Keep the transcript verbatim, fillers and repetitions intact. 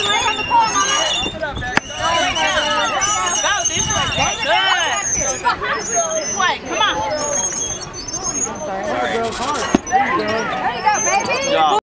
lay on the floor, Mama. Go this way. Good. This way. Come on. There you go, baby.